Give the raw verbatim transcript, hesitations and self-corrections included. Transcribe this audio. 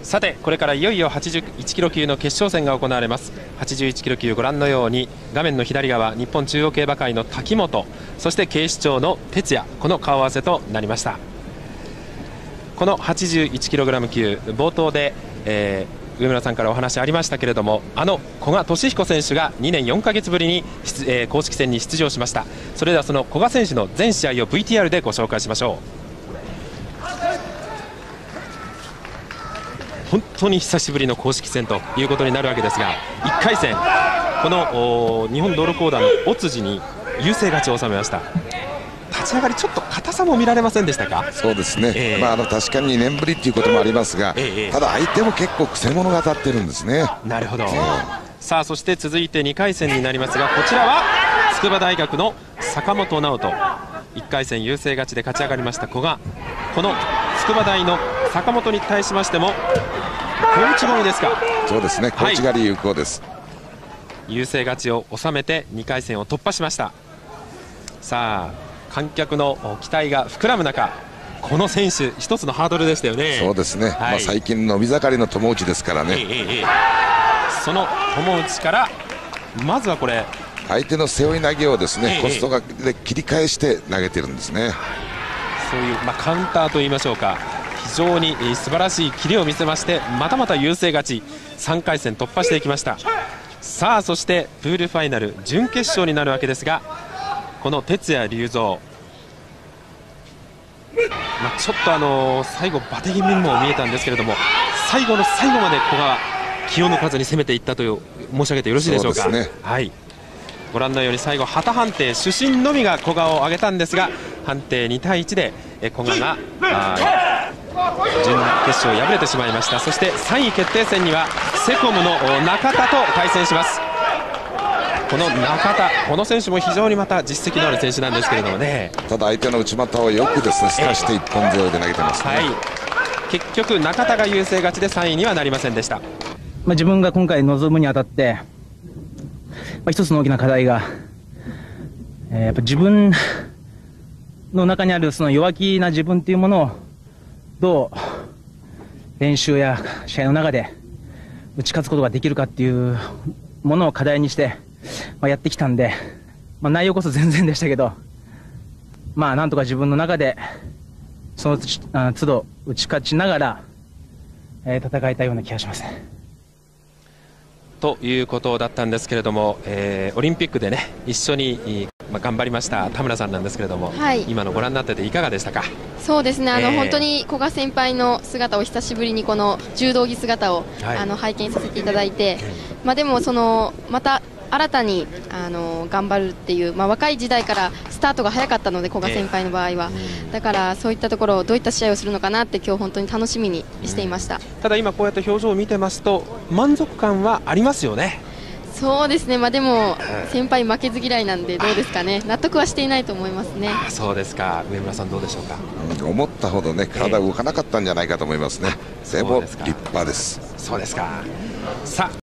さてこれからいよいよはちじゅういちキロ級の決勝戦が行われます。はちじゅういちキロ級ご覧のように画面の左側、日本中央競馬会の滝本、そして警視庁の哲也、この顔合わせとなりました。このはちじゅういちキログラム級、冒頭で、えー、上村さんからお話ありましたけれども、あの古賀稔彦選手がにねんよんかげつぶりに、えー、公式戦に出場しました。それではその古賀選手の全試合を ブイティーアール でご紹介しましょう。本当に久しぶりの公式戦ということになるわけですが、いっかい戦、この日本道路公団の尾辻に優勢勝ちを収めました。立ち上がりちょっと硬さも見られませんでしたか。 そうですね、 えーまあ、あの確かににねんぶりということもありますが、 えー、 ただ相手も結構くせ者が当たってるんですね。 なるほど、えー、さあそして続いてにかい戦になりますが、こちらは筑波大学の坂本直人、いっかい戦優勢勝ちで勝ち上がりました古賀。この筑波大の坂本に対しましても小内込みですか。 そうですね、小内刈り有効です、 はい、優勢勝ちを収めてにかい戦を突破しました。さあ観客の期待が膨らむ中、この選手一つのハードルでしたよね。 そうですね、はい、まあ、最近伸び盛りの友内ですからね、ええええ、 その友内からまずはこれ相手の背負い投げをですね、 ええ、 コストがで切り返して投げてるんですね。 そういう、まあ、カウンターといいましょうか、非常に素晴らしいキレを見せまして、またまた優勢勝ち、さんかい戦突破していきました。さあそしてプールファイナル準決勝になるわけですが、この哲也龍三、まあ、ちょっとあのー、最後バテ気味にも見えたんですけれども、最後の最後まで古賀は気を抜かずに攻めていったという申し上げてよろしいでしょうか。 そうですね、はい、 ご覧のように最後旗判定、主審のみが古賀を上げたんですが、判定にたいいちで古賀が準決勝敗れてしまいました。そしてさんい決定戦にはセコムの中田と対戦します。この中田、この選手も非常にまた実績のある選手なんですけれどもね、 ただ相手の内股をよくですね、すかして一本背負いで投げてますね、はい、 結局中田が優勢勝ちでさんいにはなりませんでした。 まあ自分が今回臨むにあたって、まあ、一つの大きな課題が、えー、やっぱ自分の中にあるその弱気な自分というものをどう練習や試合の中で打ち勝つことができるかっていうものを課題にして、まあ、やってきたんで、まあ、内容こそ全然でしたけど、まあなんとか自分の中でその都度打ち勝ちながら、えー、戦いたいような気がしますね。 ということだったんですけれども、えー、オリンピックでね一緒に、まあ、頑張りました田村さんなんですけれども、はい、今のご覧になってていかがでしたか。 そうですね、あの、 えー、 本当に古賀先輩の姿を久しぶりにこの柔道着姿を、はい、あの拝見させていただいて、まあ、でもそのまた新たにあの頑張るっていう、まあ、若い時代からスタートが早かったので古賀先輩の場合は、えー、だからそういったところをどういった試合をするのかなって今日本当に楽しみにしていました、うん、 ただ今こうやって表情を見てますと満足感はありますよね。 そうですね、まあ、でも先輩負けず嫌いなんでどうですかね、納得はしていないと思いますね。 あ、そうですか。上村さんどうでしょうか。 うん、思ったほどね体動かなかったんじゃないかと思いますね、えー、でも立派です。 そうですか。さあ